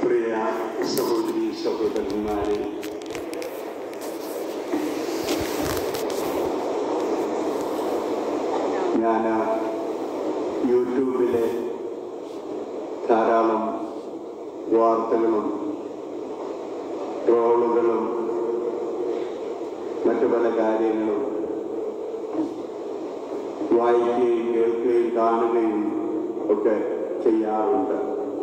പ്രിയ സഹോദരി സഹോദരന്മാരെ, ഞാൻ യൂട്യൂബിലെ ധാരാളം വാർത്തകളും ട്രോളുകളും മറ്റു പല കാര്യങ്ങളും വായിക്കുകയും കേൾക്കുകയും കാണുകയും ഒക്കെ ചെയ്യാറുണ്ട്.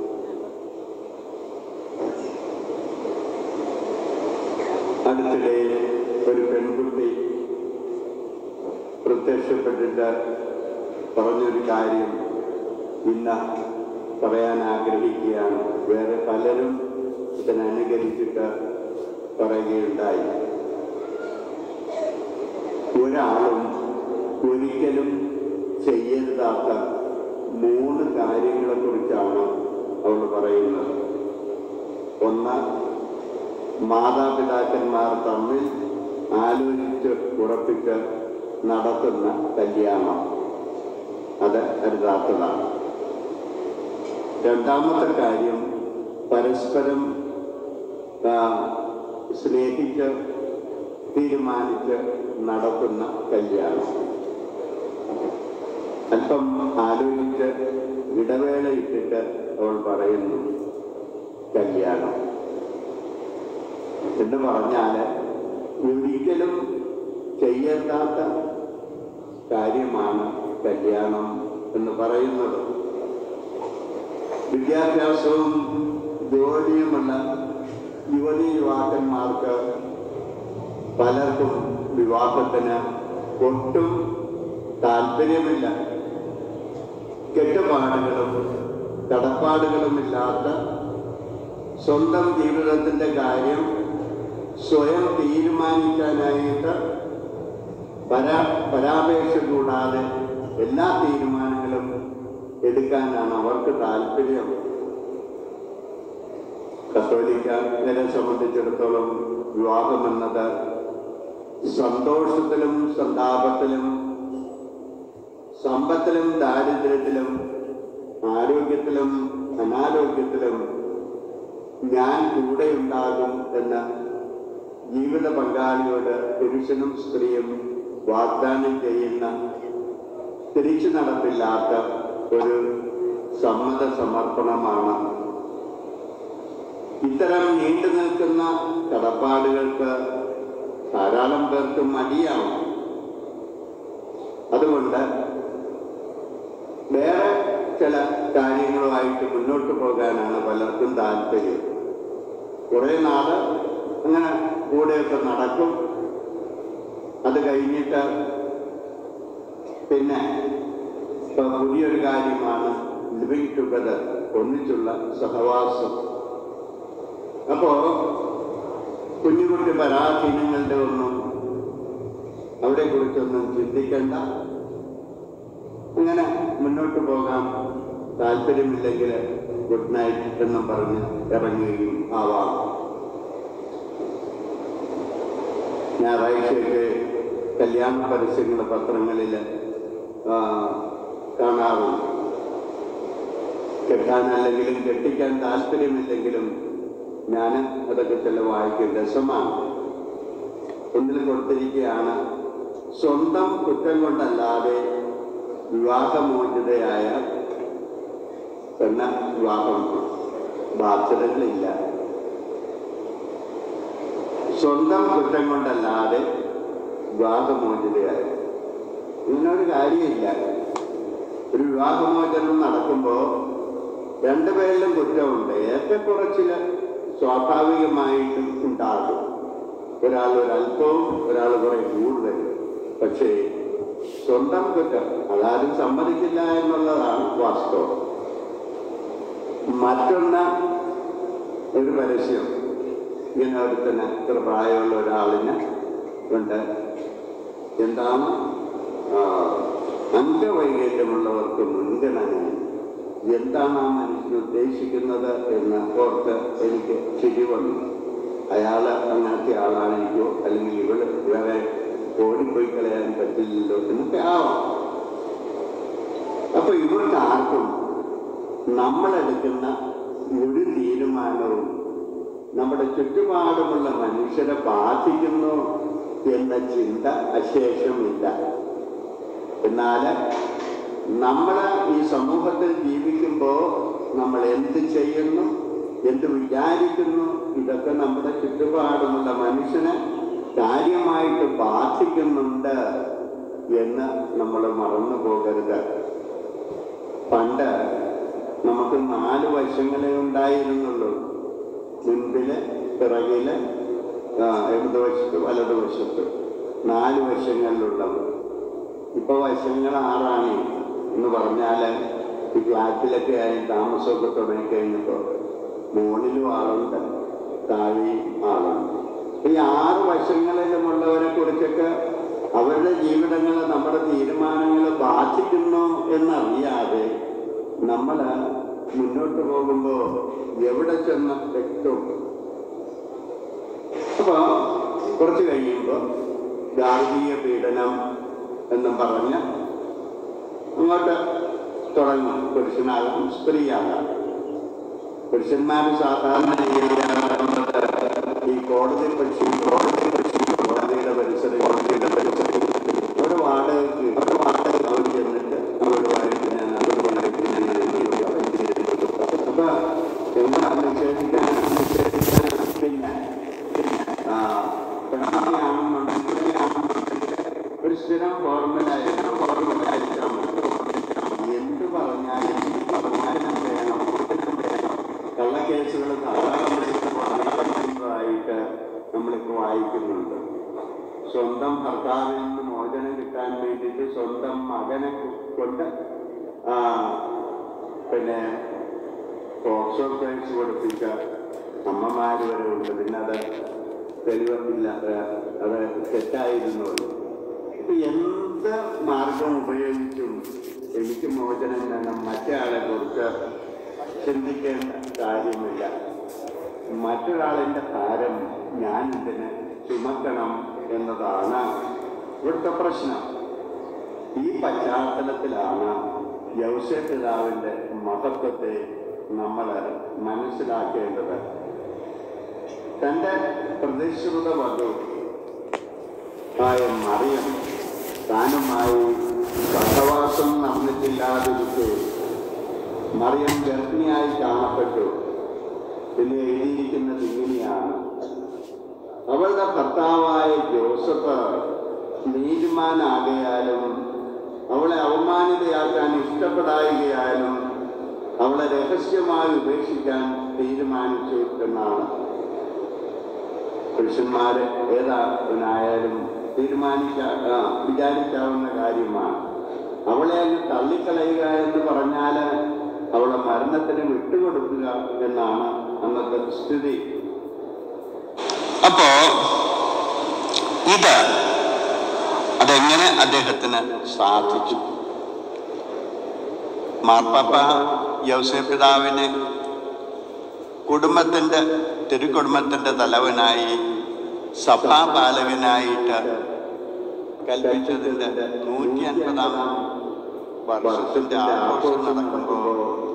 അടുത്തിടെ ഒരു പെൺകുട്ടി പ്രത്യക്ഷപ്പെട്ടിട്ട് പറഞ്ഞൊരു കാര്യം ഇന്ന് പറയാൻ ആഗ്രഹിക്കുകയാണ്. വേറെ പലരും ഇതിനനുകരിച്ചിട്ട് പറയുകയുണ്ടായി. ഒരാളും ഒരിക്കലും ചെയ്യരുതാത്ത 3 കാര്യങ്ങളെക്കുറിച്ചാണ് അവൾ പറയുന്നത്. ഒന്ന്, മാതാപിതാക്കന്മാർ തമ്മിൽ ആലോചിച്ച് ഉറപ്പിച്ച് നടത്തുന്ന കല്യാണം, അത് അരുതാത്തതാണ്. രണ്ടാമത്തെ കാര്യം, പരസ്പരം സ്നേഹിച്ച് തീരുമാനിച്ച് നടത്തുന്ന കല്യാണം. അല്പം ആലോചിച്ച് ഇടവേള ഇട്ടിട്ട് അവൾ പറയുന്നു കല്യാണം എന്ന് പറഞ്ഞാൽ ഒരിക്കലും ചെയ്യേണ്ടാത്ത കാര്യമാണ് കല്യാണം എന്ന് പറയുന്നത്. വിദ്യാഭ്യാസവും ജോലിയുമുള്ള യുവതി യുവാക്കന്മാർക്ക് പലർക്കും വിവാഹത്തിന് ഒട്ടും താല്പര്യമില്ല. കെട്ടുപാടുകളും കടപ്പാടുകളുമില്ലാത്ത സ്വന്തം ജീവിതത്തിൻ്റെ കാര്യം സ്വയം തീരുമാനിക്കാനായിട്ട് പരാപേക്ഷ കൂടാതെ എല്ലാ തീരുമാനങ്ങളും എടുക്കാനാണ് അവർക്ക് താല്പര്യം. കത്തോലിക്കരെ സംബന്ധിച്ചിടത്തോളം വിവാഹമെന്നത് സന്തോഷത്തിലും സന്താപത്തിലും സമ്പത്തിലും ദാരിദ്ര്യത്തിലും ആരോഗ്യത്തിലും അനാരോഗ്യത്തിലും ഞാൻ കൂടെയുണ്ടാകും എന്ന ജീവിത പങ്കാളിയോട് പുരുഷനും സ്ത്രീയും വാഗ്ദാനം ചെയ്യുന്ന തിരിച്ചു നടപ്പില്ലാത്ത ഒരു സമ്മത സമർപ്പണമാണ്. ഇത്തരം നീണ്ടു നിൽക്കുന്ന കടപ്പാടുകൾക്ക് ധാരാളം പേർക്ക് മടിയാവും. അതുകൊണ്ട് വേറെ ചില കാര്യങ്ങളുമായിട്ട് മുന്നോട്ട് പോകാനാണ് പലർക്കും താല്പര്യം. കുറേ നാള് അങ്ങനെ കൂടെയൊക്കെ നടക്കും. അത് കഴിഞ്ഞിട്ട് പിന്നെ പുതിയൊരു കാര്യമാണ് ലിവിങ് ടുഗദർ, ഒന്നിച്ചുള്ള സഹവാസം. അപ്പോൾ കുഞ്ഞുകുട്ടി പരാധീനങ്ങളുടെ ഒന്നും അവിടെ കുറിച്ചൊന്നും ചിന്തിക്കേണ്ട, അങ്ങനെ മുന്നോട്ട് പോകാം, താല്പര്യമില്ലെങ്കിൽ ഗുഡ് നൈറ്റ് എന്നും പറഞ്ഞ് ഇറങ്ങുകയും ആവാം. ഞായറാഴ്ചയൊക്കെ കല്യാണ പരസ്യങ്ങൾ പത്രങ്ങളിൽ കാണാറുണ്ട്. കെട്ടാനല്ലെങ്കിലും കെട്ടിക്കാൻ താല്പര്യമില്ലെങ്കിലും ഞാൻ അതൊക്കെ ചില വായിക്കും, രസമാണ്. ഒന്നിൽ കൊടുത്തിരിക്കുകയാണ്, സ്വന്തം കുറ്റം കൊണ്ടല്ലാതെ വിവാഹമോചിതയായ പെണ്ണ വിവാഹം ബാധ്യതകളില്ല. സ്വന്തം കുറ്റം കൊണ്ടല്ലാതെ വിവാഹമോചിതയായ ഇങ്ങനൊരു കാര്യമില്ല. ഒരു വിവാഹമോചനം നടക്കുമ്പോൾ രണ്ടുപേരിലും കുറ്റമുണ്ട്. ഏറ്റക്കുറച്ചിൽ സ്വാഭാവികമായിട്ടും ഉണ്ടാകും. ഒരാൾ ഒരല്പവും ഒരാൾ കുറെ കൂടുതലും. പക്ഷേ സ്വന്തം കുറ്റം അതാരും സമ്മതിക്കില്ല എന്നുള്ളതാണ് വാസ്തവം. മറ്റൊന്ന്, ഒരു പരസ്യം ഇങ്ങനെ ഒരുത്തന്നെ ഇത്ര പ്രായമുള്ള ഒരാളിന് ഉണ്ട്, എന്താണ് അംഗവൈകല്യമുള്ളവർക്ക് മുൻഗണന. എന്താണ് ആ മനുഷ്യൻ ഉദ്ദേശിക്കുന്നത് എന്ന് ഓർത്ത് എനിക്ക് ചിരി വന്നു. അയാൾ അങ്ങനത്തെ ആളാണെനിക്കോ അല്ലെങ്കിൽ ഇവള് വേറെ ഓടിപ്പോയി കളയാൻ പറ്റില്ലല്ലോ എന്നൊക്കെ ആവാം. അപ്പൊ ഇവർക്ക് ആർക്കും നമ്മളെടുക്കുന്ന ഒരു തീരുമാനവും നമ്മുടെ ചുറ്റുപാടുമുള്ള മനുഷ്യരെ ബാധിക്കുന്നു എന്ന ചിന്ത അശേഷമില്ല. എന്നാൽ നമ്മൾ ഈ സമൂഹത്തിൽ ജീവിക്കുമ്പോൾ നമ്മൾ എന്ത് ചെയ്യുന്നു, എന്ത് വിചാരിക്കുന്നു, ഇതൊക്കെ നമ്മുടെ ചുറ്റുപാടുമുള്ള മനുഷ്യനെ കാര്യമായിട്ട് ബാധിക്കുന്നുണ്ട് എന്ന് നമ്മൾ മറന്നു പോകരുത്. പണ്ട് നമുക്ക് 4 വശങ്ങളെ ഉണ്ടായിരുന്നുള്ളൂ. മുൻപില്, പിറകില്, ഇടതുവശത്ത്, വലതുവശത്ത് 4 വശങ്ങളിലുള്ളത്. ഇപ്പൊ വശങ്ങൾ 6 എന്ന് പറഞ്ഞാൽ ഈ ഫ്ലാറ്റിലൊക്കെ ആയി താമസമൊക്കെ തുടങ്ങിക്കഴിഞ്ഞപ്പോൾ മുകളിലും ആളുണ്ട്, താഴെയും ആളുണ്ട്. ഈ 6 വശങ്ങളിലുമുള്ളവരെ കുറിച്ചൊക്കെ അവരുടെ ജീവിതങ്ങൾ നമ്മുടെ തീരുമാനങ്ങൾ ബാധിക്കുന്നു എന്നറിയാതെ നമ്മൾ മുന്നോട്ട് പോകുമ്പോൾ എവിടെ ചെന്ന് എത്തും? അപ്പൊ കുറച്ച് കഴിയുമ്പോൾ ഗാർഹിക പീഡനം എന്നും പറഞ്ഞ് അങ്ങോട്ട് തുടങ്ങും. പുരുഷനാകാം, സ്ത്രീയാകാം. പുരുഷന്മാർ സാധാരണ ഈ കോടതിയുടെ പരിസരം ഒരു വാടകയ്ക്ക് അവർ ചെന്നിട്ട് അവരുമായിട്ട് ഞാൻ അപ്പൊ എന്താണ് വിശേഷിക്കാൻ പിന്നെ ഒരു സ്ഥിരം ഫോർമലായിരിക്കാം. എന്ത് പറഞ്ഞാലും വേണം. കള്ളക്കേസുകൾ ധാരാളമായിട്ട് നമ്മളിപ്പോൾ വായിക്കുന്നുണ്ട്. സ്വന്തം ഭർത്താവിൽ നിന്ന് മോചനം കിട്ടാൻ വേണ്ടിയിട്ട് സ്വന്തം മകനെ കൊണ്ട് പിന്നെ പോക്സോ കേസ് കൊടുപ്പിച്ച അമ്മമാർ വരെ ഉണ്ട്. പിന്നെ അത് തെളിവില്ല, അത് തെറ്റായിരുന്നു. ഇപ്പൊ എന്ത് മാർഗം ഉപയോഗിച്ചും എനിക്ക് മോചനം വേണം, മറ്റേ ആളെ കുറിച്ച് ചിന്തിക്കേണ്ട കാര്യമില്ല. മറ്റൊരാളിൻ്റെ ഭാരം ഞാൻ ഇതിന് ചുമക്കണം എന്നതാണ് ഇവിടുത്തെ പ്രശ്നം. ഈ പശ്ചാത്തലത്തിലാണ് യൗസേപ്പ് പിതാവിൻ്റെ മഹത്വത്തെ നമ്മൾ മനസ്സിലാക്കേണ്ടത്. തൻ്റെ പ്രതിശ്രുത വധു ആയ മറിയം താനുമായി സഹവാസം നടന്നിട്ടില്ലാതിരിക്കെ മറിയം ഗർഭിണിയായി കാണപ്പെട്ടു എന്ന് എഴുതിയിരിക്കുന്നത് ഇങ്ങനെയാണ്: അവളുടെ ഭർത്താവായ ജോസഫ് നീതിമാനാകയാലും അവളെ അവമാനിതയാക്കാൻ ഇഷ്ടപ്പെടായികയാലും അവളെ രഹസ്യമായി ഉപേക്ഷിക്കാൻ തീരുമാനിച്ചു എന്നാണ്. പുരുഷന്മാരെ ഏതായാലും വിചാരിക്കാവുന്ന കാര്യമാണ്. അവളെ അങ്ങ് തള്ളിക്കളയുക എന്ന് പറഞ്ഞാൽ അവളെ മരണത്തിന് വിട്ടുകൊടുക്കുക എന്നാണ് അന്നത്തെ സ്ഥിതി. അപ്പോ അതെങ്ങനെ അദ്ദേഹത്തിന് സാധിച്ചു? മാർപ്പാപ്പ യൗസേപ്പ് പിതാവിനെ തിരുക്കുടുംബത്തിൻ്റെ തലവനായി, സഭാപാലകനായിട്ട് കൽപ്പിച്ചതിൻ്റെ 150-ാം വർഷത്തിൻ്റെ ആഘോഷം നടക്കുമ്പോൾ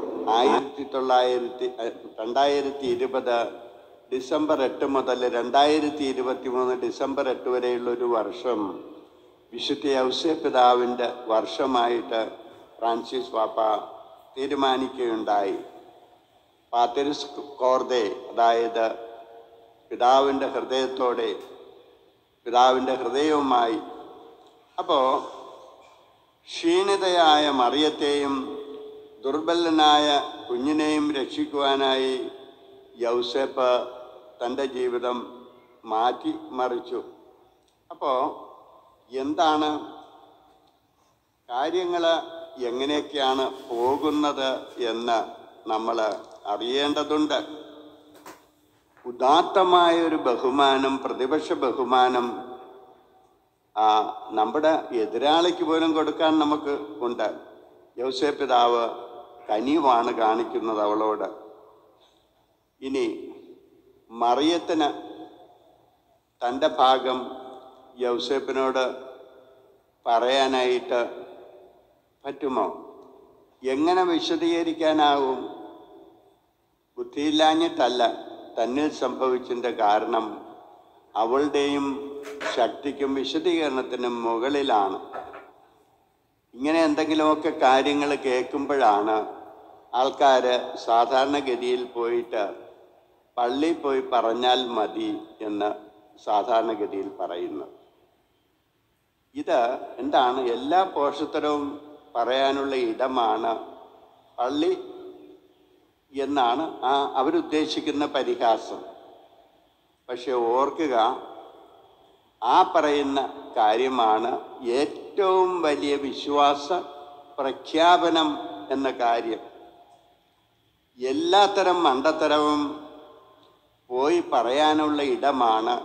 2020 ഡിസംബർ 8 മുതൽ 2023 ഡിസംബർ 8 വരെയുള്ള ഒരു വർഷം വിശുദ്ധ യൗസേപ്പ് പിതാവിൻ്റെ വർഷമായിട്ട് ഫ്രാൻസിസ് പാപ്പ തീരുമാനിക്കുകയുണ്ടായി. പാത്രിസ് കോർദെ, അതായത് പിതാവിൻ്റെ ഹൃദയത്തോടെ, പിതാവിൻ്റെ ഹൃദയവുമായി. അപ്പോൾ ക്ഷീണിതയായ മറിയത്തെയും ദുർബലനായ കുഞ്ഞിനെയും രക്ഷിക്കുവാനായി യൗസേപ്പ് തൻ്റെ ജീവിതം മാറ്റിമറിച്ചു. അപ്പോൾ എന്താണ് കാര്യങ്ങൾ, എങ്ങനെയൊക്കെയാണ് പോകുന്നത് എന്ന് നമ്മൾ അറിയേണ്ടതുണ്ട്. ഉദാത്തമായൊരു ബഹുമാനം, പ്രതിപക്ഷ ബഹുമാനം നമ്മുടെ എതിരാളിക്ക് പോലും കൊടുക്കാൻ നമുക്ക് ഉണ്ട്. യൗസേപ്പ് പിതാവ് കനിവാണ് കാണിക്കുന്നത് അവളോട്. ഇനി മറിയത്തിന് തൻ്റെ ഭാഗം യൗസേപ്പിനോട് പറയാനായിട്ട് പറ്റുമോ? എങ്ങനെ വിശദീകരിക്കാനാവും? ബുദ്ധിയില്ലാഞ്ഞിട്ടല്ല, തന്നിൽ സംഭവിച്ചതിൻ്റെ കാരണം അവളുടെയും ശക്തിക്കും വിശദീകരണത്തിനും മുകളിലാണ്. ഇങ്ങനെ എന്തെങ്കിലുമൊക്കെ കാര്യങ്ങൾ കേൾക്കുമ്പോഴാണ് ആൾക്കാർ സാധാരണഗതിയിൽ പോയിട്ട് പള്ളിയിൽ പോയി പറഞ്ഞാൽ മതി എന്ന് സാധാരണഗതിയിൽ പറയുന്നത്. ഇത് എന്താണ്? എല്ലാ പോഷത്തരവും പറയാനുള്ള ഇടമാണ് പള്ളി എന്നാണ് അവരുദ്ദേശിക്കുന്ന പരിഹാസം. പക്ഷെ ഓർക്കുക, ആ പറയുന്ന കാര്യമാണ് ഏറ്റവും വലിയ വിശ്വാസ പ്രഖ്യാപനം എന്ന കാര്യം. എല്ലാത്തരം മണ്ടത്തരവും പോയി പറയാനുള്ള ഇടമാണ്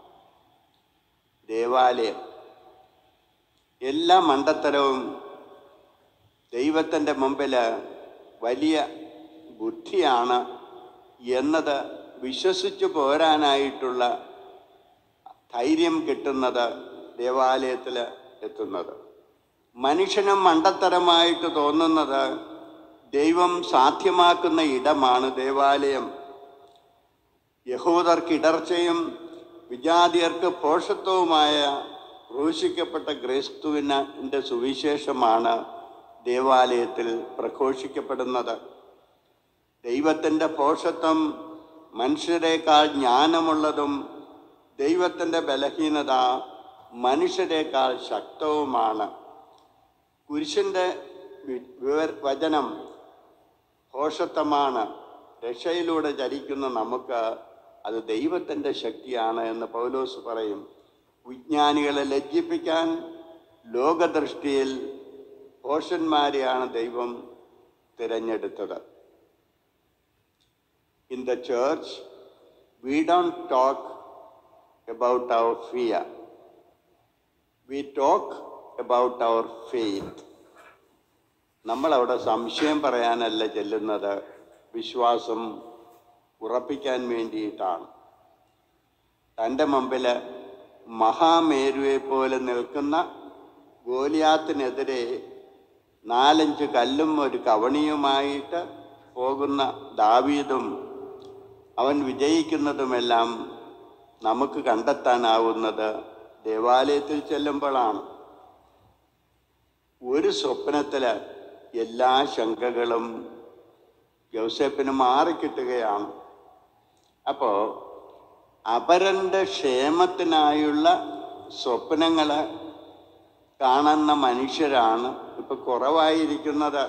ദേവാലയം. എല്ലാ മണ്ടത്തരവും ദൈവത്തിൻ്റെ മുമ്പിൽ വലിയ ബുദ്ധിയാണ് എന്നത് വിശ്വസിച്ചു പോരാനായിട്ടുള്ള ധൈര്യം കിട്ടുന്നത് ദേവാലയത്തിൽ എത്തുന്നത്. മനുഷ്യനും മണ്ടത്തരമായിട്ട് തോന്നുന്നത് ദൈവം സാധ്യമാക്കുന്ന ഇടമാണ് ദേവാലയം. യഹൂദർക്ക് ഇടർച്ചയും വിജാതിയർക്ക് പോഷത്വവുമായ ക്രൂശിക്കപ്പെട്ട ക്രിസ്തുവിൻ്റെ സുവിശേഷമാണ് ദേവാലയത്തിൽ പ്രഘോഷിക്കപ്പെടുന്നത്. ദൈവത്തിൻ്റെ പോഷത്വം മനുഷ്യരെക്കാൾ ജ്ഞാനമുള്ളതും ദൈവത്തിൻ്റെ ബലഹീനത മനുഷ്യരെക്കാൾ ശക്തവുമാണ്. കുരിശിൻ്റെ വചനം പോഷത്വമാണ്. രക്ഷയിലൂടെ ചരിക്കുന്ന നമുക്ക് അത് ദൈവത്തിൻ്റെ ശക്തിയാണ് എന്ന് പൗലോസ് പറയും. വിജ്ഞാനികളെ ലജ്ജിപ്പിക്കാൻ ലോകദൃഷ്ടിയിൽ പോഷന്മാരെയാണ് ദൈവം തിരഞ്ഞെടുത്തത്. In the church, we don't talk about our fear. We talk about our faith. നമ്മളവിടെ സംശയം പറയാനല്ല ചെല്ലുന്നത്, വിശ്വാസം ഉറപ്പിക്കാൻ വേണ്ടിയിട്ടാണ്. തൻ്റെ മുമ്പിൽ മഹാമേരുവെ പോലെ നിൽക്കുന്ന ഗോലിയാത്തിനെതിരെ 4-5 കല്ലും ഒരു കവണിയുമായിട്ട് പോകുന്ന ദാവീദും അവൻ വിജയിക്കുന്നതുമെല്ലാം നമുക്ക് കണ്ടെത്താനാവുന്നത് ദേവാലയത്തിൽ ചെല്ലുമ്പോഴാണ്. ഒരു സ്വപ്നത്തിൽ എല്ലാ ശങ്കകളും യോസേപ്പിന് മാറിക്കിട്ടുകയാണ്. അപ്പോൾ അപരൻ്റെ ക്ഷേമത്തിനായുള്ള സ്വപ്നങ്ങൾ കാണുന്ന മനുഷ്യരാണ് ഇപ്പോൾ കുറവായിരിക്കുന്നത്.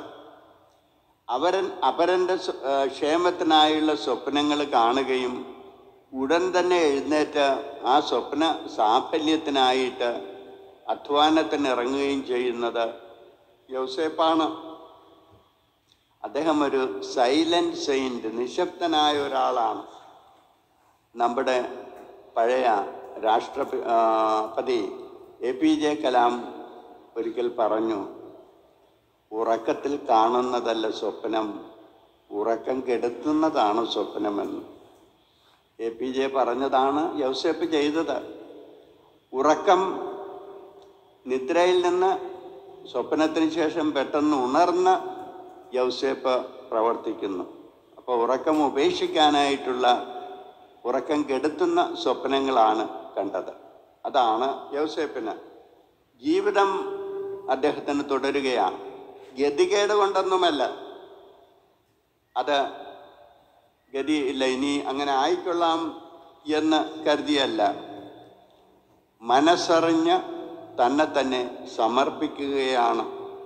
അപരൻ്റെ ക്ഷേമത്തിനായുള്ള സ്വപ്നങ്ങൾ കാണുകയും ഉടൻ തന്നെ എഴുന്നേറ്റ് ആ സ്വപ്ന സാഫല്യത്തിനായിട്ട് അധ്വാനത്തിന് ഇറങ്ങുകയും ചെയ്യുന്നത് യോസേപ്പാണ്. അദ്ദേഹം ഒരു സൈലന്റ് സെയിൻറ്റ്, നിശബ്ദനായ ഒരാളാണ്. നമ്മുടെ പഴയ രാഷ്ട്രപതി APJ കലാം ഒരിക്കൽ പറഞ്ഞു, ഉറക്കത്തിൽ കാണുന്നതല്ല സ്വപ്നം, ഉറക്കം കെടുത്തുന്നതാണ് സ്വപ്നമെന്ന്. APJ പറഞ്ഞതാണ് യോസേപ്പ് ചെയ്തത്. ഉറക്കം, നിദ്രയിൽ നിന്ന് സ്വപ്നത്തിന് ശേഷം പെട്ടെന്ന് ഉണർന്ന് യോസേപ്പ് പ്രവർത്തിക്കുന്നു. അപ്പോൾ ഉറക്കം ഉപേക്ഷിക്കാനായിട്ടുള്ള, ഉറക്കം കെടുത്തുന്ന സ്വപ്നങ്ങളാണ് കണ്ടത്. അതാണ് യോസേപ്പിന്. ജീവിതം അദ്ദേഹത്തിന് തുടരുകയാണ്. ഗതികേട് കൊണ്ടൊന്നുമല്ല, അത് ഗതിയില്ല ഇനി അങ്ങനെ ആയിക്കൊള്ളാം എന്ന് കരുതിയല്ല, മനസ്സറിഞ്ഞ് തന്നെ തന്നെ സമർപ്പിക്കുകയാണ്.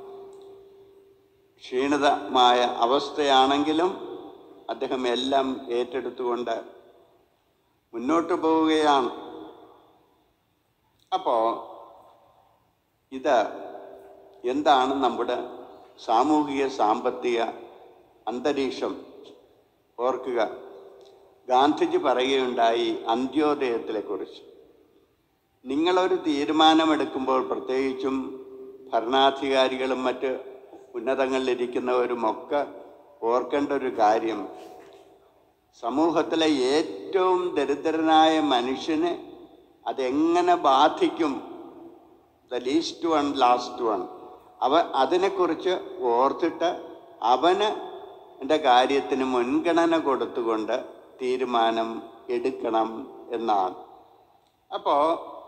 ക്ഷീണിതമായ അവസ്ഥയാണെങ്കിലും അദ്ദേഹം എല്ലാം ഏറ്റെടുത്തുകൊണ്ട് മുന്നോട്ട് പോവുകയാണ്. അപ്പോൾ ഇത് എന്താണ് നമ്മുടെ സാമൂഹിക സാമ്പത്തിക അന്തരീക്ഷം? ഓർക്കുക, ഗാന്ധിജി പറയുകയുണ്ടായി അന്ത്യോദയത്തെക്കുറിച്ച്. നിങ്ങളൊരു തീരുമാനമെടുക്കുമ്പോൾ, പ്രത്യേകിച്ചും ഭരണാധികാരികളും മറ്റ് ഉന്നതങ്ങളിലിരിക്കുന്നവരുമൊക്കെ ഓർക്കേണ്ട ഒരു കാര്യം, സമൂഹത്തിലെ ഏറ്റവും ദരിദ്രനായ മനുഷ്യനെ അതെങ്ങനെ ബാധിക്കും, the least one last one, അതിനെക്കുറിച്ച് ഓർത്തിട്ട് അവന് കാര്യത്തിന് മുൻഗണന കൊടുത്തുകൊണ്ട് തീരുമാനം എടുക്കണം എന്നാണ്. അപ്പോൾ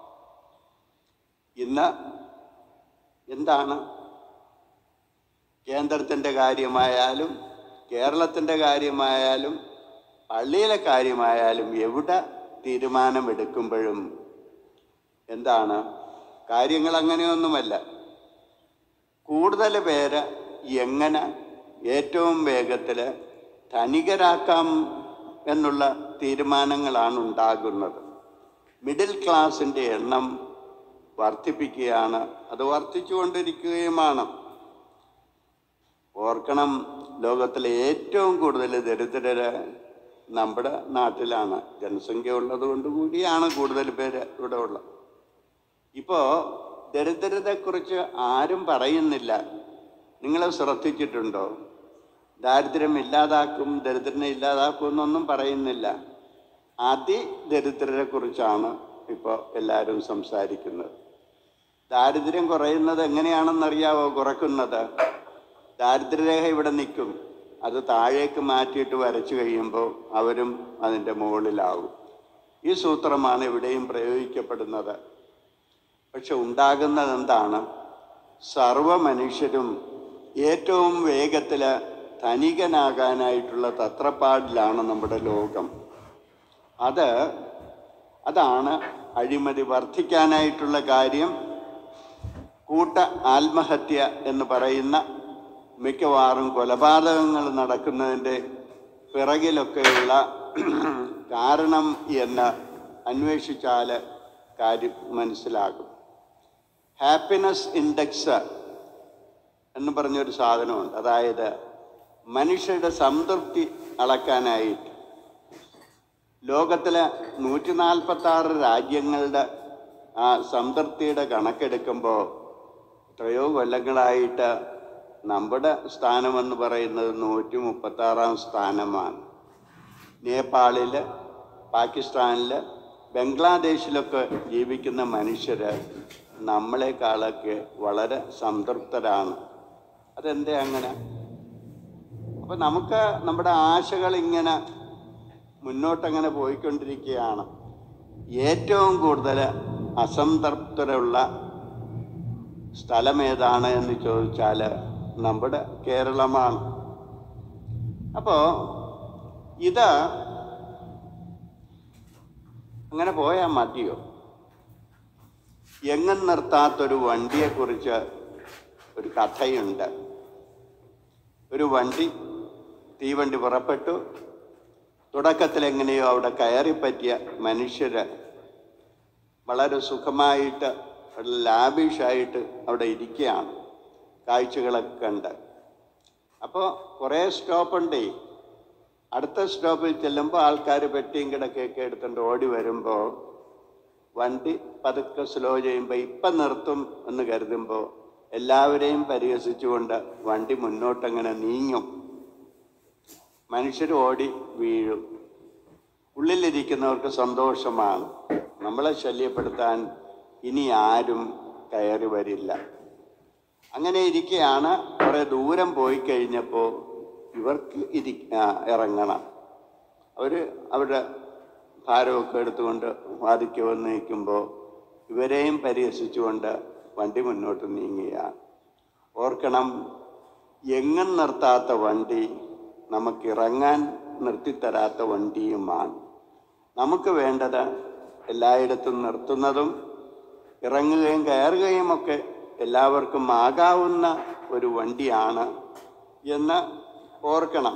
ഇന്ന് എന്താണ് കേന്ദ്രത്തിൻ്റെ കാര്യമായാലും കേരളത്തിൻ്റെ കാര്യമായാലും പള്ളിയിലെ കാര്യമായാലും എവിടെ തീരുമാനമെടുക്കുമ്പോഴും എന്താണ് കാര്യങ്ങൾ അങ്ങനെയൊന്നുമല്ല. കൂടുതൽ പേര് എങ്ങനെ ഏറ്റവും വേഗത്തിൽ ധനികരാക്കാം എന്നുള്ള തീരുമാനങ്ങളാണ് ഉണ്ടാകുന്നത്. മിഡിൽ ക്ലാസിൻ്റെ എണ്ണം വർദ്ധിപ്പിക്കുകയാണ്, അത് വർദ്ധിച്ചുകൊണ്ടിരിക്കുകയുമാണ്. ഓർക്കണം, ലോകത്തിലെ ഏറ്റവും കൂടുതൽ ദരിദ്രര് നമ്മുടെ നാട്ടിലാണ്. ജനസംഖ്യ ഉള്ളത് കൊണ്ട് കൂടിയാണ് കൂടുതൽ പേര് ഇവിടെ ഉള്ളത്. ഇപ്പോൾ ദരിദ്രതയെക്കുറിച്ച് ആരും പറയുന്നില്ല. നിങ്ങൾ ശ്രദ്ധിച്ചിട്ടുണ്ടോ? ദാരിദ്ര്യം ഇല്ലാതാക്കും, ദരിദ്രനെ ഇല്ലാതാക്കും എന്നൊന്നും പറയുന്നില്ല. അതിദരിദ്രരെക്കുറിച്ചാണ് ഇപ്പോൾ എല്ലാവരും സംസാരിക്കുന്നത്. ദാരിദ്ര്യം കുറയുന്നത് എങ്ങനെയാണെന്നറിയാവോ? കുറയ്ക്കുന്നത് ദാരിദ്ര്യരേഖ ഇവിടെ നിൽക്കും, അത് താഴേക്ക് മാറ്റിയിട്ട് വരച്ചു കഴിയുമ്പോൾ അവരും അതിൻ്റെ മുകളിലാവും. ഈ സൂത്രമാണ് ഇവിടെയും പ്രയോഗിക്കപ്പെടുന്നത്. പക്ഷെ ഉണ്ടാകുന്നത് എന്താണ്? സർവ മനുഷ്യരും ഏറ്റവും വേഗത്തിൽ ധനികനാകാനായിട്ടുള്ള തത്രപ്പാടിലാണ് നമ്മുടെ ലോകം. അതാണ് അഴിമതി വർദ്ധിക്കാനായിട്ടുള്ള കാര്യം. കൂട്ട ആത്മഹത്യ എന്ന് പറയുന്ന മിക്കവാറും കൊലപാതകങ്ങൾ നടക്കുന്നതിൻ്റെ പിറകിലൊക്കെയുള്ള കാരണം എന്ന് അന്വേഷിച്ചാൽ കാര്യം മനസ്സിലാകും. ഹാപ്പിനെസ് ഇൻഡെക്സ് എന്ന് പറഞ്ഞൊരു സാധനമുണ്ട്. അതായത് മനുഷ്യരുടെ സംതൃപ്തി അളക്കാനായിട്ട് ലോകത്തിലെ 146 രാജ്യങ്ങളുടെ ആ സംതൃപ്തിയുടെ കണക്കെടുക്കുമ്പോൾ എത്രയോ കൊല്ലങ്ങളായിട്ട് നമ്മുടെ സ്ഥാനമെന്ന് പറയുന്നത് 136-ാം സ്ഥാനമാണ്. നേപ്പാളിൽ, പാകിസ്ഥാനിൽ, ബംഗ്ലാദേശിലൊക്കെ ജീവിക്കുന്ന മനുഷ്യർ നമ്മളെക്കാളൊക്കെ വളരെ സംതൃപ്തരാണ്. അതെന്തേ അങ്ങനെ? അപ്പം നമുക്ക് നമ്മുടെ ആശകൾ ഇങ്ങനെ മുന്നോട്ടങ്ങനെ പോയിക്കൊണ്ടിരിക്കുകയാണ്. ഏറ്റവും കൂടുതൽ അസംതൃപ്തരുള്ള സ്ഥലം ഏതാണ് എന്ന് ചോദിച്ചാൽ നമ്മുടെ കേരളമാണ്. അപ്പോൾ ഇത് അങ്ങനെ പോയാൽ മതിയോ? എങ്ങും നിർത്താത്തൊരു വണ്ടിയെക്കുറിച്ച് ഒരു കഥയുണ്ട്. ഒരു തീവണ്ടി പുറപ്പെട്ടു. തുടക്കത്തിൽ എങ്ങനെയോ അവിടെ കയറിപ്പറ്റിയ മനുഷ്യർ വളരെ സുഖമായിട്ട് ലാബിഷായിട്ട് അവിടെ ഇരിക്കുകയാണ്, കാഴ്ചകളൊക്കെ കണ്ട്. അപ്പോൾ കുറേ സ്റ്റോപ്പുണ്ട്. അടുത്ത സ്റ്റോപ്പിൽ ചെല്ലുമ്പോൾ ആൾക്കാർ പെട്ടിയും കിടക്കയൊക്കെ എടുത്തുകൊണ്ട് ഓടി വരുമ്പോൾ വണ്ടി പതുക്കെ സ്ലോ ചെയ്യുമ്പോൾ ഇപ്പം നിർത്തും എന്ന് കരുതുമ്പോൾ എല്ലാവരെയും പരിഹസിച്ചുകൊണ്ട് വണ്ടി മുന്നോട്ടങ്ങനെ നീങ്ങും. മനുഷ്യർ ഓടി വീഴും. ഉള്ളിലിരിക്കുന്നവർക്ക് സന്തോഷമാണ്. നമ്മളെ ശല്യപ്പെടുത്താൻ ഇനി ആരും കയറി വരില്ല. അങ്ങനെ ഇരിക്കുകയാണ്. കുറേ ദൂരം പോയി കഴിഞ്ഞപ്പോൾ ഇവർക്ക് ഇറങ്ങണം. അവരുടെ ഭാരമൊക്കെ എടുത്തുകൊണ്ട് വാതിക്ക് വന്ന് നിൽക്കുമ്പോൾ ഇവരെയും പരിഹസിച്ചുകൊണ്ട് വണ്ടി മുന്നോട്ട് നീങ്ങുകയാണ്. ഓർക്കണം, എങ്ങും നിർത്താത്ത വണ്ടി നമുക്കിറങ്ങാൻ നിർത്തിത്തരാത്ത വണ്ടിയുമാണ്. നമുക്ക് വേണ്ടത് എല്ലായിടത്തും നിർത്തുന്നതും ഇറങ്ങുകയും കയറുകയും ഒക്കെ എല്ലാവർക്കും ആകാവുന്ന ഒരു വണ്ടിയാണ് എന്ന് ഓർക്കണം.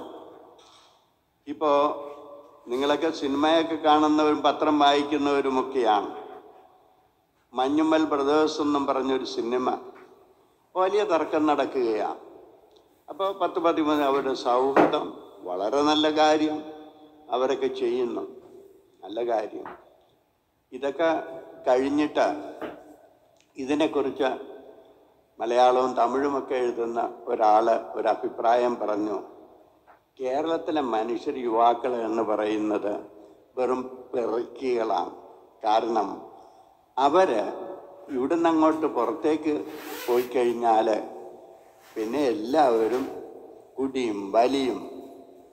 ഇപ്പോൾ നിങ്ങളൊക്കെ സിനിമയൊക്കെ കാണുന്നവരും പത്രം വായിക്കുന്നവരുമൊക്കെയാണ്. മഞ്ഞുമ്മൽ ബ്രദേഴ്സ് എന്നും പറഞ്ഞൊരു സിനിമ വലിയ തർക്കം നടക്കുകയാണ്. അപ്പോൾ 10-13 അവരുടെ സൗഹൃദം വളരെ നല്ല കാര്യം, അവരൊക്കെ ചെയ്യുന്നു, നല്ല കാര്യം. ഇതൊക്കെ കഴിഞ്ഞിട്ട് ഇതിനെക്കുറിച്ച് മലയാളവും തമിഴുമൊക്കെ എഴുതുന്ന ഒരാൾ ഒരു അഭിപ്രായം പറഞ്ഞു. കേരളത്തിലെ മനുഷ്യർ, യുവാക്കൾ എന്ന് പറയുന്നത് വെറും പെറുക്കികളാണ്. കാരണം ഇവിടുന്ന് അങ്ങോട്ട് പുറത്തേക്ക് പോയി കഴിഞ്ഞാൽ പിന്നെ എല്ലാവരും കുടിയും വലിയും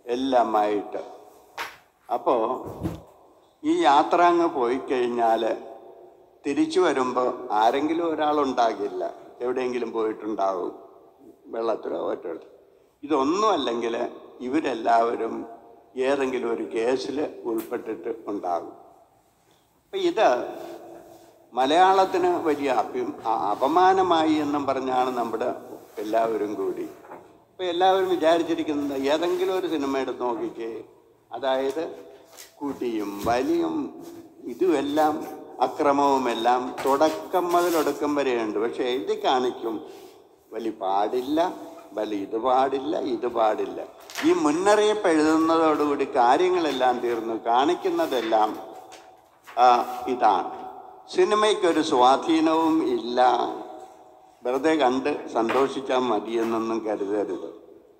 എല്ലാമായിട്ട്. അപ്പോൾ ഈ യാത്ര അങ്ങ് പോയി കഴിഞ്ഞാൽ തിരിച്ചു വരുമ്പോൾ ആരെങ്കിലും ഒരാളുണ്ടാകില്ല, എവിടെയെങ്കിലും പോയിട്ടുണ്ടാവും, വെള്ളത്തിലോ ഒറ്റ. ഇതൊന്നും അല്ലെങ്കിൽ ഇവരെല്ലാവരും ഏതെങ്കിലും ഒരു കേസിൽ ഉൾപ്പെട്ടിട്ട് ഉണ്ടാകും. അപ്പം ഇത് മലയാളത്തിന് വലിയ അപമാനമായി എന്നും പറഞ്ഞാണ് നമ്മുടെ എല്ലാവരും കൂടി. അപ്പം എല്ലാവരും വിചാരിച്ചിരിക്കുന്നത് ഏതെങ്കിലും ഒരു സിനിമ എടുത്ത് നോക്കിക്കേ, അതായത് കുടിയും വലിയും ഇതുമെല്ലാം അക്രമവുമെല്ലാം തുടക്കം മുതൽ ഒടുക്കം വരെയുണ്ട്. പക്ഷെ എഴുതി കാണിക്കും വലി പാടില്ല, വലി ഇത് പാടില്ല, ഇത് പാടില്ല. ഈ മുന്നറിയിപ്പ് എഴുതുന്നതോടുകൂടി കാര്യങ്ങളെല്ലാം തീർന്നു. കാണിക്കുന്നതെല്ലാം ഇതാണ്. സിനിമയ്ക്കൊരു സ്വാധീനവും ഇല്ല. വെറുതെ കണ്ട് സന്തോഷിച്ചാൽ മതിയെന്നൊന്നും കരുതരുത്.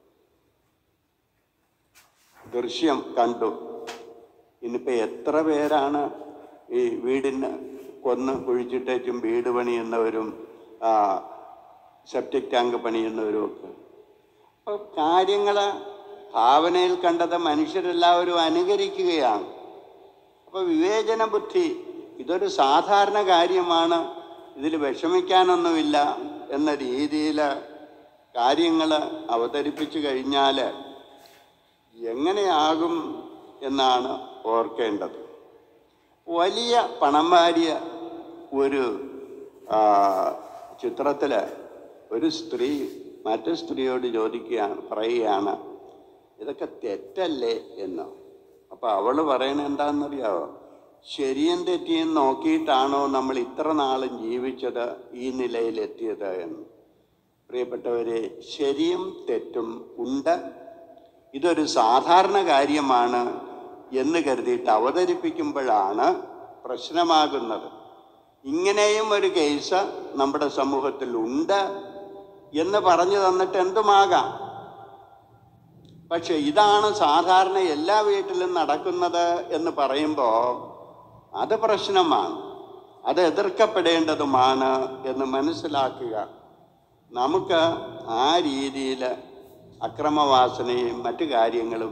ദൃശ്യം കണ്ടു. ഇനിയിപ്പോൾ എത്ര പേരാണ് ഈ വീടിന് കൊന്ന് കുഴിച്ചിട്ടേച്ചും വീട് പണിയുന്നവരും സെപ്റ്റിക് ടാങ്ക് പണിയുന്നവരും ഒക്കെ. അപ്പോൾ കാര്യങ്ങൾ ഭാവനയിൽ കണ്ടത് മനുഷ്യരെല്ലാവരും അനുകരിക്കുകയാണ്. അപ്പോൾ വിവേചന ബുദ്ധി ഇതൊരു സാധാരണ കാര്യമാണ്, ഇതിൽ വിഷമിക്കാനൊന്നുമില്ല എന്ന രീതിയിൽ കാര്യങ്ങൾ അവതരിപ്പിച്ചു കഴിഞ്ഞാൽ എങ്ങനെയാകും എന്നാണ് ഓർക്കേണ്ടത്. വലിയ പണം വാരിയ ഒരു ചിത്രത്തിൽ ഒരു സ്ത്രീ മറ്റു സ്ത്രീയോട് പറയുകയാണ് ഇതൊക്കെ തെറ്റല്ലേ എന്ന്. അപ്പോൾ അവൾ പറയണത് എന്താണെന്നറിയാമോ? ശരിയും തെറ്റിയും നോക്കിയിട്ടാണോ നമ്മൾ ഇത്ര നാളും ജീവിച്ചത്, ഈ നിലയിലെത്തിയത് എന്ന്. പ്രിയപ്പെട്ടവരെ, ശരിയും തെറ്റും ഉണ്ട്, ഇതൊരു സാധാരണ കാര്യമാണ് എന്ന് കരുതിയിട്ട് അവതരിപ്പിക്കുമ്പോഴാണ് പ്രശ്നമാകുന്നത്. ഇങ്ങനെയും ഒരു കേസ് നമ്മുടെ സമൂഹത്തിൽ ഉണ്ട് എന്ന് പറഞ്ഞു തന്നിട്ട് എന്തുമാകാം. പക്ഷെ ഇതാണ് സാധാരണ എല്ലാ വീട്ടിലും നടക്കുന്നത് എന്ന് പറയുമ്പോൾ അത് പ്രശ്നമാണ്, അത് എതിർക്കപ്പെടേണ്ടതുമാണ് എന്ന് മനസ്സിലാക്കുക. നമുക്ക് ആ രീതിയിൽ അക്രമവാസനയും മറ്റു കാര്യങ്ങളും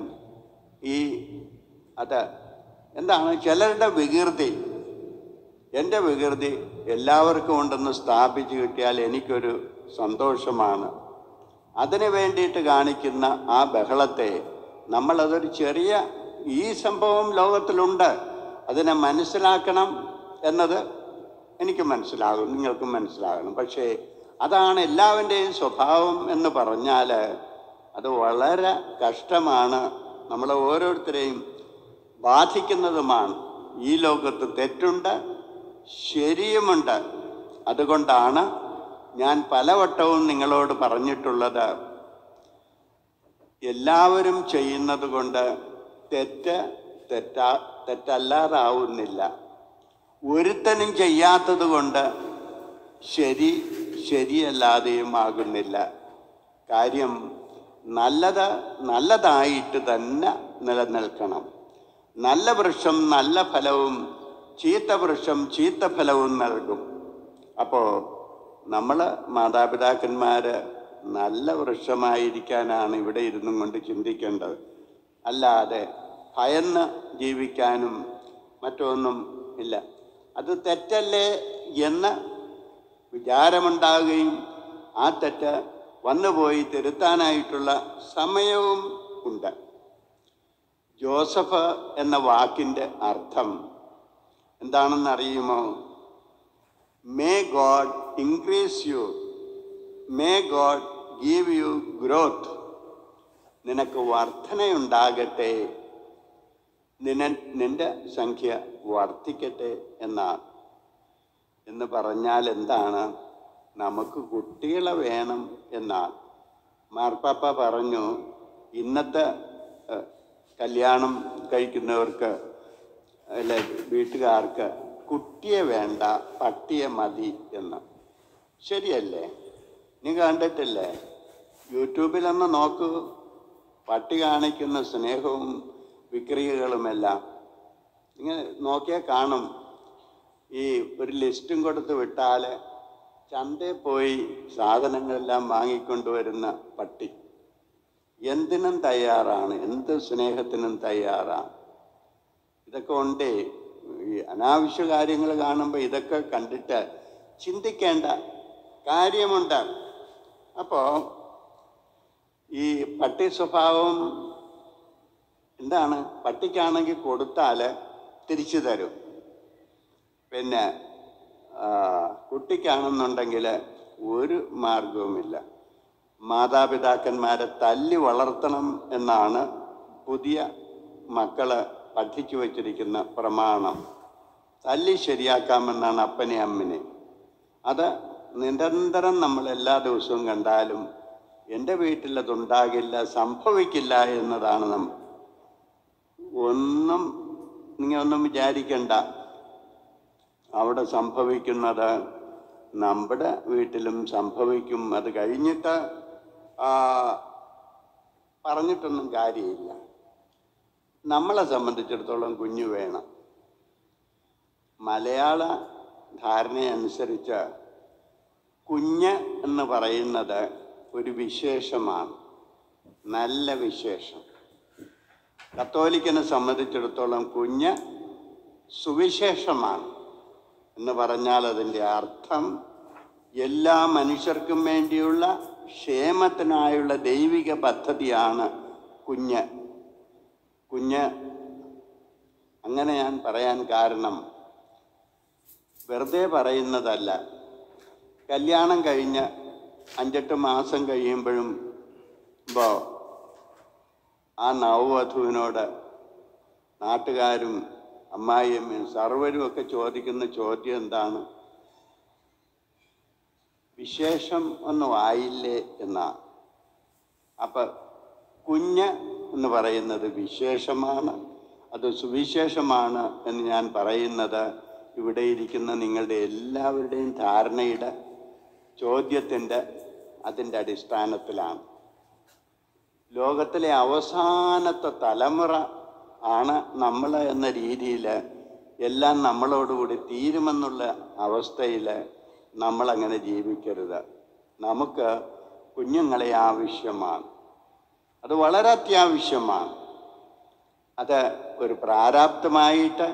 അത് എന്താണ് ചിലരുടെ വികൃതി, എൻ്റെ വികൃതി എല്ലാവർക്കും ഉണ്ടെന്ന് സ്ഥാപിച്ചു കിട്ടിയാൽ എനിക്കൊരു സന്തോഷമാണ്. അതിന് വേണ്ടിയിട്ട് കാണിക്കുന്ന ആ ബഹളത്തെ നമ്മളതൊരു ചെറിയ ഈ സംഭവം ലോകത്തിലുണ്ട്, അതിനെ മനസ്സിലാക്കണം എന്നത് എനിക്ക് മനസ്സിലാകും, നിങ്ങൾക്കും മനസ്സിലാകണം. പക്ഷേ അതാണ് എല്ലാവരുടെയും സ്വഭാവം എന്ന് പറഞ്ഞാൽ അത് വളരെ കഷ്ടമാണ്, നമ്മളെ ഓരോരുത്തരെയും ബാധിക്കുന്നതുമാണ്. ഈ ലോകത്ത് തെറ്റുണ്ട്, ശരിയുമുണ്ട്. അതുകൊണ്ടാണ് ഞാൻ പലവട്ടവും നിങ്ങളോട് പറഞ്ഞിട്ടുള്ളത്, എല്ലാവരും ചെയ്യുന്നത് കൊണ്ട് തെറ്റല്ലാതാവുന്നില്ല. ഒരുത്തനും ചെയ്യാത്തത് കൊണ്ട് ശരിയല്ലാതെയും ആകുന്നില്ല. കാര്യം നല്ലതായിട്ട് തന്നെ നിലനിൽക്കണം. നല്ല വൃക്ഷം നല്ല ഫലവും ചീത്ത വൃക്ഷം ചീത്ത ഫലവും നൽകും. അപ്പോൾ നമ്മൾ മാതാപിതാക്കന്മാർ നല്ല വൃക്ഷമായിരിക്കാനാണ് ഇവിടെ ഇരുന്നും കൊണ്ട് ചിന്തിക്കേണ്ടത്. അല്ലാതെ ഭയന്ന് ജീവിക്കാനും മറ്റൊന്നും ഇല്ല. അത് തെറ്റല്ലേ എന്ന് വിചാരമുണ്ടാവുകയും ആ തെറ്റ് വന്നുപോയി തിരുത്താനായിട്ടുള്ള സമയവും ഉണ്ട്. ജോസഫ് എന്ന വാക്കിൻ്റെ അർത്ഥം എന്താണെന്നറിയുമോ? May God increase you, may God give you growth. നിനക്ക് വർധനയുണ്ടാകട്ടെ, നിന്റെ സംഖ്യ വർദ്ധിക്കട്ടെ എന്നാണ്. എന്ന് പറഞ്ഞാൽ എന്താണ്? നമുക്ക് കുട്ടികളെ വേണം എന്നാണ്. മാർപ്പാപ്പ പറഞ്ഞു, ഇന്നത്തെ കല്യാണം കഴിക്കുന്നവർക്ക് അല്ലെ വീട്ടുകാർക്ക് കുട്ടിയെ വേണ്ട, പട്ടിയെ മതി എന്ന്. ശരിയല്ലേ? നീ കണ്ടിട്ടില്ലേ? യൂട്യൂബിലൊന്ന് നോക്കൂ, പട്ടി കാണിക്കുന്ന സ്നേഹവും വിക്രിയകളുമെല്ലാം ഇങ്ങനെ നോക്കിയാൽ കാണും. ഈ ഒരു ലിസ്റ്റും കൊടുത്ത് വിട്ടാൽ ചന്തയിൽ പോയി സാധനങ്ങളെല്ലാം വാങ്ങിക്കൊണ്ടുവരുന്ന പട്ടി. എന്തിനും തയ്യാറാണ്, എന്ത് സ്നേഹത്തിനും തയ്യാറാണ്. ഇതൊക്കെ ഉണ്ട്. ഈ അനാവശ്യ കാര്യങ്ങൾ കാണുമ്പോൾ ഇതൊക്കെ കണ്ടിട്ട് ചിന്തിക്കേണ്ട കാര്യമുണ്ട്. അപ്പോൾ ഈ പട്ടി സ്വഭാവം എന്താണ്? പട്ടിക്കാണെങ്കിൽ കൊടുത്താൽ തിരിച്ചു തരും. പിന്നെ കുട്ടിക്കാണെന്നുണ്ടെങ്കിൽ ഒരു മാർഗവുമില്ല. മാതാപിതാക്കന്മാരെ തല്ലി വളർത്തണം എന്നാണ് പുതിയ മക്കള് പഠിച്ചു വച്ചിരിക്കുന്ന പ്രമാണം. തല്ലി ശരിയാക്കാമെന്നാണ് അപ്പനെ അമ്മനെ. അത് നിരന്തരം നമ്മൾ എല്ലാ ദിവസവും കണ്ടാലും എൻ്റെ വീട്ടിലതുണ്ടാകില്ല, സംഭവിക്കില്ല എന്നതാണ് നമ്മൾ. ഒന്നും വിചാരിക്കണ്ട. അവിടെ സംഭവിക്കുന്നത് നമ്മുടെ വീട്ടിലും സംഭവിക്കും. അത് കഴിഞ്ഞിട്ട് പറഞ്ഞിട്ടൊന്നും കാര്യമില്ല. നമ്മളെ സംബന്ധിച്ചിടത്തോളം കുഞ്ഞു വേണം. മലയാള ധാരണയനുസരിച്ച് കുഞ്ഞ് എന്ന് പറയുന്നത് ഒരു വിശേഷമാണ്, നല്ല വിശേഷം. കത്തോലിക്കനെ സംബന്ധിച്ചിടത്തോളം കുഞ്ഞ് സുവിശേഷമാണ് എന്ന് പറഞ്ഞാൽ അതിൻ്റെ അർത്ഥം എല്ലാ മനുഷ്യർക്കും വേണ്ടിയുള്ള ക്ഷേമത്തിനായുള്ള ദൈവിക പദ്ധതിയാണ് കുഞ്ഞ്. അങ്ങനെ ഞാൻ പറയാൻ കാരണം വെറുതെ പറയുന്നതല്ല. കല്യാണം കഴിഞ്ഞ് 5-8 മാസം കഴിയുമ്പോഴും ആ നവവധുവിനോട് നാട്ടുകാരും അമ്മായിയമ്മയും സർവരും ഒക്കെ ചോദിക്കുന്ന ചോദ്യം എന്താണ്? വിശേഷം ഒന്നും ആയില്ലേ എന്നാണ്. അപ്പം കുഞ്ഞ് എന്ന് പറയുന്നത് വിശേഷമാണ്, അത് സുവിശേഷമാണ് എന്ന് ഞാൻ പറയുന്നത് ഇവിടെ ഇരിക്കുന്ന നിങ്ങളുടെ എല്ലാവരുടെയും ധാരണയുടെ അതിൻ്റെ അടിസ്ഥാനത്തിലാണ്. ലോകത്തിലെ അവസാനത്തെ തലമുറ ആണ് നമ്മൾ എന്ന രീതിയിൽ എല്ലാം നമ്മളോടുകൂടി തീരുമെന്നുള്ള അവസ്ഥയിൽ നമ്മളങ്ങനെ ജീവിക്കരുത്. നമുക്ക് കുഞ്ഞുങ്ങളെ ആവശ്യമാണ്, അത് വളരെ അത്യാവശ്യമാണ്. അത് ഒരു പ്രാരാബ്ധമായിട്ട്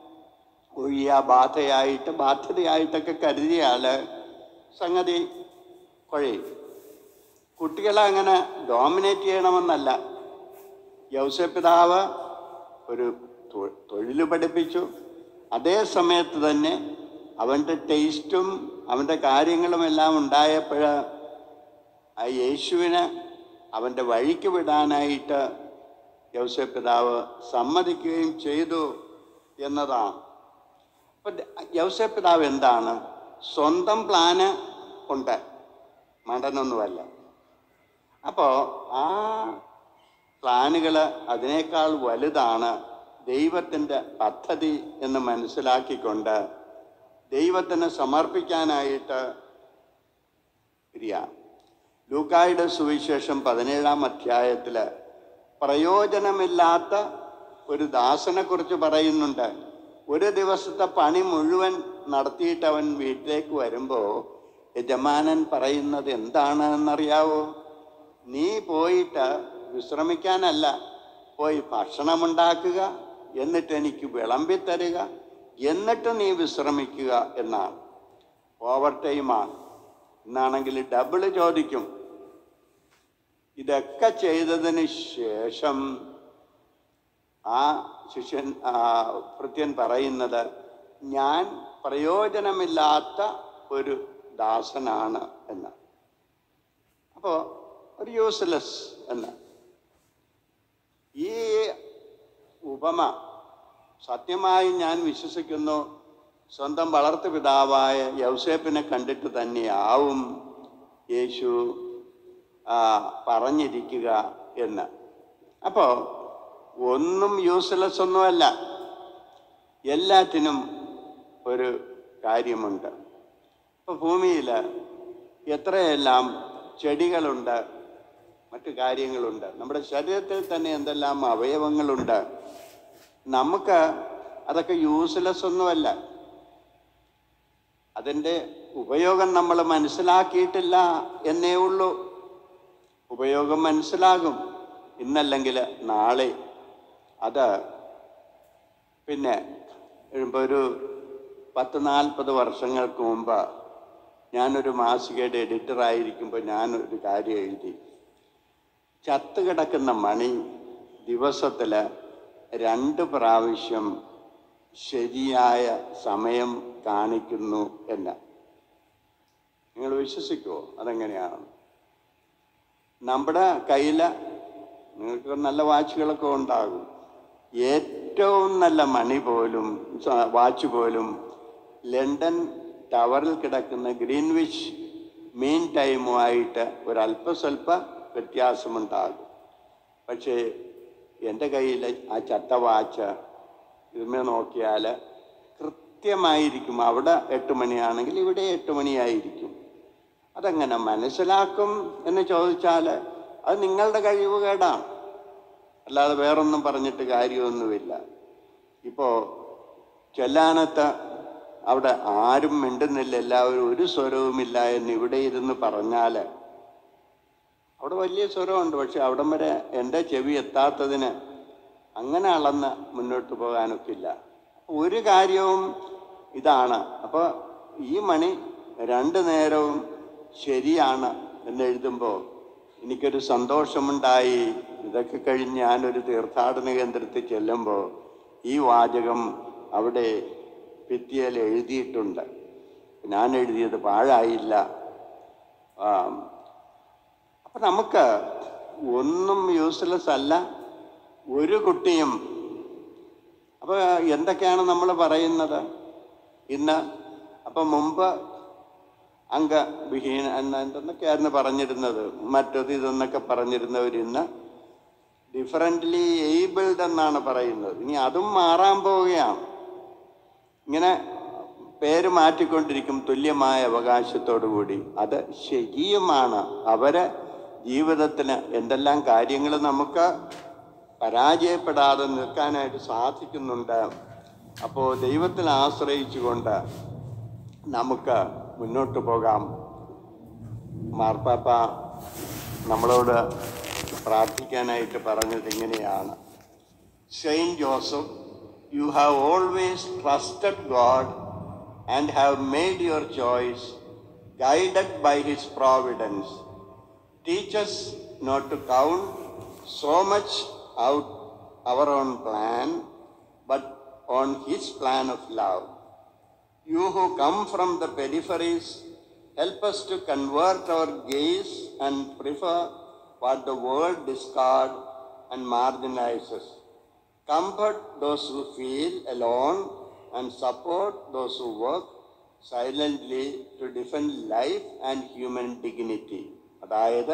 ബാധ്യതയായിട്ടൊക്കെ കരുതിയാൽ സംഗതി കുഴയും. കുട്ടികളെ അങ്ങനെ ഡോമിനേറ്റ് ചെയ്യണമെന്നല്ല. യൗസേപ്പ് പിതാവ് ഒരു തൊഴിൽ പഠിപ്പിച്ചു. അതേ സമയത്ത് തന്നെ അവൻ്റെ ടേസ്റ്റും അവൻ്റെ കാര്യങ്ങളും എല്ലാം ഉണ്ടായപ്പോൾ ആ യേശുവിനെ അവൻ്റെ വഴിക്ക് വിടാനായിട്ട് യൗസേപ്പ് പിതാവ് സമ്മതിക്കുകയും ചെയ്തു എന്നതാണ്. അപ്പം യൗസേപ്പ് പിതാവ് എന്താണ്? സ്വന്തം പ്ലാന് ഉണ്ട്, മണ്ടനൊന്നുമല്ല. അപ്പോൾ ആ പ്ലാനുകൾ അതിനേക്കാൾ വലുതാണ് ദൈവത്തിൻ്റെ പദ്ധതി എന്ന് മനസ്സിലാക്കിക്കൊണ്ട് ദൈവത്തിന് സമർപ്പിക്കാനായിട്ട് ഇരിക്കുക. ലൂക്കായുടെ സുവിശേഷം 17-ാം അധ്യായത്തിൽ പ്രയോജനമില്ലാത്ത ഒരു ദാസനെക്കുറിച്ച് പറയുന്നുണ്ട്. ഒരു ദിവസത്തെ പണി മുഴുവൻ നടത്തിയിട്ട് അവൻ വീട്ടിലേക്ക് വരുമ്പോൾ യജമാനൻ പറയുന്നത് എന്താണെന്നറിയാവോ? നീ പോയിട്ട് വിശ്രമിക്കാനല്ല, പോയി ഭക്ഷണമുണ്ടാക്കുക, എന്നിട്ട് എനിക്ക് വിളമ്പിത്തരിക, എന്നിട്ട് നീ വിശ്രമിക്കുക എന്നാണ്. ഓവർ ടൈമാണ്. എന്നാണെങ്കിൽ ഡബിൾ ചോദിക്കും. ഇതൊക്കെ ചെയ്തതിന് ശേഷം ആ ഭൃത്യൻ പറയുന്നത് ഞാൻ പ്രയോജനമില്ലാത്ത ഒരു ദാസനാണ് എന്ന്. അപ്പോൾ ഒരു യൂസ്ലെസ് എന്ന്. ഈ ഉപമ സത്യമായി ഞാൻ വിശ്വസിക്കുന്നു സ്വന്തം വളർത്തു പിതാവായ യൗസേപ്പിനെ കണ്ടിട്ട് തന്നെയാവും യേശു പറഞ്ഞിരിക്കുക എന്ന്. അപ്പോൾ ഒന്നും യൂസ്ലെസ് ഒന്നുമല്ല, എല്ലാറ്റിനും ഒരു കാര്യമുണ്ട്. ഇപ്പോൾ ഭൂമിയിൽ എത്രയെല്ലാം ചെടികളുണ്ട്, മറ്റു കാര്യങ്ങളുണ്ട്. നമ്മുടെ ശരീരത്തിൽ തന്നെ എന്തെല്ലാം അവയവങ്ങളുണ്ട്. നമുക്ക് അതൊക്കെ യൂസ്ലെസ് ഒന്നുമല്ല. അതിൻ്റെ ഉപയോഗം നമ്മൾ മനസ്സിലാക്കിയിട്ടില്ല എന്നേ ഉള്ളൂ. ഉപയോഗം മനസ്സിലാകും. ഇന്നല്ലെങ്കിൽ നാളെ. അത് പിന്നെ ഇപ്പോൾ ഒരു 10-40 വർഷങ്ങൾക്ക് മുമ്പ് ഞാനൊരു മാസികയുടെ എഡിറ്ററായിരിക്കുമ്പോൾ ഞാനൊരു കാര്യം എഴുതി. ചത്തുകിടക്കുന്ന മണി ദിവസത്തിൽ 2 പ്രാവശ്യം ശരിയായ സമയം കാണിക്കുന്നു എന്ന്. നിങ്ങൾ വിശ്വസിക്കുമോ? അതെങ്ങനെയാണ്? നമ്മുടെ കയ്യിൽ നിങ്ങൾക്ക് നല്ല വാച്ചുകളൊക്കെ ഉണ്ടാകും. ഏറ്റവും നല്ല മണി പോലും, വാച്ച് പോലും ലണ്ടൻ ടവറിൽ കിടക്കുന്ന ഗ്രീൻവിച്ച് മീൻ ടൈമുമായിട്ട് ഒരല്പസ്വല്പ വ്യത്യാസമുണ്ടാകും. പക്ഷേ എൻ്റെ കയ്യിൽ ആ ചത്ത വാച്ച് ഇതിന്മേൽ നോക്കിയാൽ കൃത്യമായിരിക്കും. അവിടെ 8 മണിയാണെങ്കിൽ ഇവിടെ 8 മണിയായിരിക്കും. അതെങ്ങനെ മനസ്സിലാക്കും എന്ന് ചോദിച്ചാൽ അത് നിങ്ങളുടെ കഴിവുകേടാണ്, അല്ലാതെ വേറൊന്നും പറഞ്ഞിട്ട് കാര്യമൊന്നുമില്ല. ഇപ്പോൾ ചെല്ലാനത്ത് അവിടെ ആരും മിണ്ടുന്നില്ല, എല്ലാവരും ഒരു സ്വരവുമില്ല എന്ന് ഇവിടെ ഇരുന്ന് പറഞ്ഞാൽ അവിടെ വലിയ സ്വരമുണ്ട്. പക്ഷെ അവിടം വരെ എൻ്റെ ചെവി എത്താത്തതിന് അങ്ങനെ അളന്ന് മുന്നോട്ട് പോകാനൊക്കില്ല. ഒരു കാര്യവും ഇതാണ്. അപ്പോൾ ഈ മണി 2 നേരവും ശരിയാണ് എന്നെഴുതുമ്പോൾ എനിക്കൊരു സന്തോഷമുണ്ടായി. ഇതൊക്കെ കഴിഞ്ഞ് ഞാനൊരു തീർത്ഥാടന കേന്ദ്രത്തിൽ ചെല്ലുമ്പോൾ ഈ വാചകം അവിടെ ഭിത്തിയിൽ എഴുതിയിട്ടുണ്ട്. ഞാൻ എഴുതിയത് പാഴായില്ല. അപ്പം നമുക്ക് ഒന്നും യൂസ്ലെസ് അല്ല, ഒരു കുട്ടിയും. അപ്പോൾ എന്തൊക്കെയാണ് നമ്മൾ പറയുന്നത് ഇന്ന്? അപ്പം മുമ്പ് അംഗവിഹീന എന്തൊക്കെയായിരുന്നു പറഞ്ഞിരുന്നത്, മറ്റത് ഇതെന്നൊക്കെ പറഞ്ഞിരുന്നവരിന്ന് ഡിഫറൻ്റ്ലി ഏബിൾഡ് എന്നാണ് പറയുന്നത്. ഇനി അതും മാറാൻ പോവുകയാണ്. ഇങ്ങനെ പേര് മാറ്റിക്കൊണ്ടിരിക്കും തുല്യമായ അവകാശത്തോടു കൂടി. അത് ശരിയുമാണ്. അവരെ ജീവിതത്തിന് എന്തെല്ലാം കാര്യങ്ങൾ നമുക്ക് പരാജയപ്പെടാതെ നിൽക്കാനായിട്ട് സാധിക്കുന്നുണ്ട്. അപ്പോൾ ദൈവത്തിൽ ആശ്രയിച്ചുകൊണ്ട് നമുക്ക് മുന്നോട്ട് പോകാം. മാർപ്പാപ്പ നമ്മളോട് പ്രാർത്ഥിക്കാനായിട്ട് പറഞ്ഞത് ഇങ്ങനെയാണ്: saint Joseph, you have always trusted God and have made your choice, guided by His providence. Teach us not to count so much out our own plan, but on His plan of love. You who come from the peripheries, help us to convert our gaze and prefer what the world discards and marginalizes. Comfort those who feel alone and support those who work silently to defend life and human dignity. അതായത്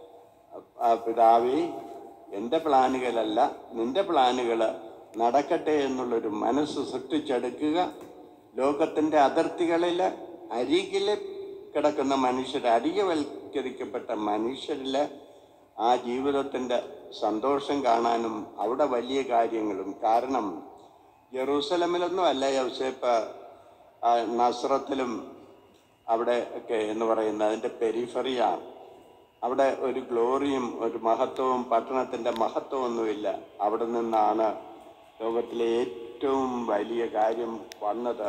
പിതാവേ, എൻ്റെ പ്ലാനുകളല്ല നിൻ്റെ പ്ലാനുകൾ നടക്കട്ടെ എന്നുള്ളൊരു മനസ്സ് സൃഷ്ടിച്ചെടുക്കുക. ലോകത്തിൻ്റെ അതിർത്തികളിൽ അരികിൽ കിടക്കുന്ന മനുഷ്യർ, അരികവൽക്കരിക്കപ്പെട്ട മനുഷ്യരിൽ ആ ജീവിതത്തിൻ്റെ സന്തോഷം കാണാനും അവിടെ വലിയ കാര്യങ്ങളും. കാരണം ജെറൂസലമിലൊന്നും അല്ല യൗസേപ്പ് നസ്രത്തിലും അവിടെ ഒക്കെ എന്ന് പറയുന്നത് അതിൻ്റെ പെരിഫറിയാണ്. അവിടെ ഒരു ഗ്ലോറിയും ഒരു മഹത്വവും പട്ടണത്തിൻ്റെ മഹത്വമൊന്നുമില്ല. അവിടെ നിന്നാണ് ലോകത്തിലെ ഏറ്റവും വലിയ കാര്യം വന്നത്.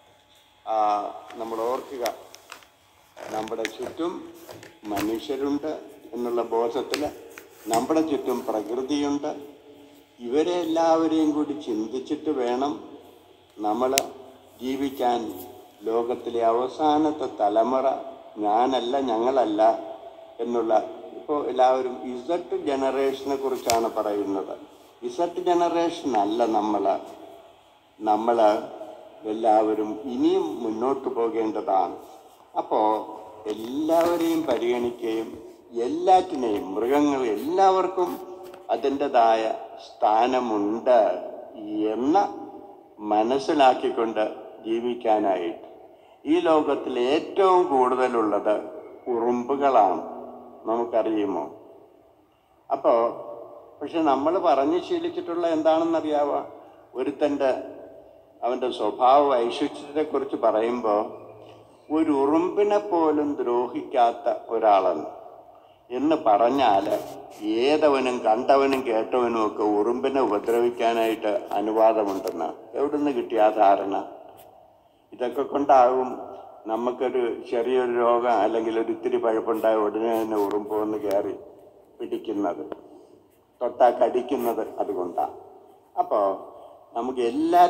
നമ്മൾ ഓർക്കുക, നമ്മുടെ ചുറ്റും മനുഷ്യരുണ്ട് എന്നുള്ള ബോധത്തിൽ നമ്മുടെ ചുറ്റും പ്രകൃതിയുണ്ട്. ഇവരെ എല്ലാവരെയും കൂടി ചിന്തിച്ചിട്ട് വേണം നമ്മൾ ജീവിക്കാൻ. ലോകത്തിലെ അവസാനത്തെ തലമുറ ഞാനല്ല, ഞങ്ങളല്ല എന്നുള്ള. ഇപ്പോൾ എല്ലാവരും ഇസഡ് ജനറേഷനെ കുറിച്ചാണ് പറയുന്നത്. ഇസഡ് ജനറേഷൻ അല്ല നമ്മൾ എല്ലാവരും ഇനിയും മുന്നോട്ട് പോകേണ്ടതാണ്. അപ്പോൾ എല്ലാവരെയും പരിഗണിക്കുകയും എല്ലാറ്റിനെയും, മൃഗങ്ങൾ എല്ലാവർക്കും അതിൻ്റെതായ സ്ഥാനമുണ്ട് എന്ന് മനസ്സിലാക്കിക്കൊണ്ട് ജീവിക്കാനായിട്ട്. ഈ ലോകത്തിൽ ഏറ്റവും കൂടുതലുള്ളത് ഉറുമ്പുകളാണ്, നമുക്കറിയുമോ? അപ്പോൾ പക്ഷെ നമ്മൾ പറഞ്ഞു ശീലിച്ചിട്ടുള്ള എന്താണെന്നറിയാവോ? അവൻ്റെ സ്വഭാവ വൈശിഷ്ട്യത്തെക്കുറിച്ച് പറയുമ്പോൾ ഒരു ഉറുമ്പിനെ പോലും ദ്രോഹിക്കാത്ത ഒരാളെന്ന്. എന്ന് പറഞ്ഞാൽ ഏതവനും കണ്ടവനും കേട്ടവനും ഒക്കെ ഉറുമ്പിനെ ഉപദ്രവിക്കാനായിട്ട് അനുവാദമുണ്ടെന്ന് എവിടുന്ന് കിട്ടിയ ധാരണ? ഇതൊക്കെ കൊണ്ടാകും നമുക്കൊരു ചെറിയൊരു രോഗം അല്ലെങ്കിൽ ഒരു ഇത്തിരി പഴുപ്പുണ്ടായ ഉടനെ തന്നെ ഉറുമ്പ് വന്ന് കയറി പിടിക്കുന്നത്, തൊട്ടാ കടിക്കുന്നത് അതുകൊണ്ടാണ്. അപ്പോൾ നമുക്ക്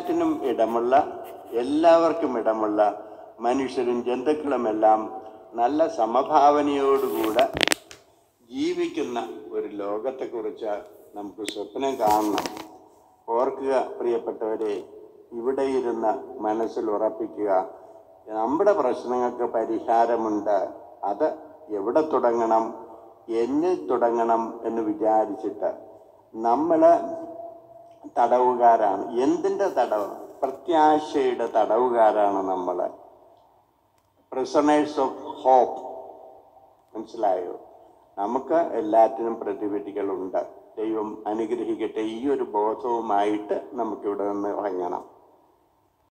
എല്ലാവർക്കും ഇടമുള്ള മനുഷ്യരും ജന്തുക്കളുമെല്ലാം നല്ല സമഭാവനയോടുകൂടെ ജീവിക്കുന്ന ഒരു ലോകത്തെക്കുറിച്ച് നമുക്ക് സ്വപ്നം കാണണം. ഓർക്കുക പ്രിയപ്പെട്ടവരെ, ഇവിടെ ഇരുന്ന് മനസ്സിൽ ഉറപ്പിക്കുക, നമ്മുടെ പ്രശ്നങ്ങൾക്ക് പരിഹാരമുണ്ട്. അത് എവിടെ തുടങ്ങണം, എന്നിൽ തുടങ്ങണം എന്ന് വിചാരിച്ചിട്ട് നമ്മൾ തടവുകാരാണ്. എന്തിൻ്റെ തടവ്? പ്രത്യാശയുടെ തടവുകാരാണ് നമ്മൾ. Prisoners of hope. മനസ്സിലായോ? നമുക്ക് എല്ലാറ്റിനും പ്രതിവിധികളുണ്ട്. ദൈവം അനുഗ്രഹിക്കട്ടെ. ഈ ഒരു ബോധവുമായിട്ട് നമുക്കിവിടെ നിന്ന് ഇറങ്ങണം.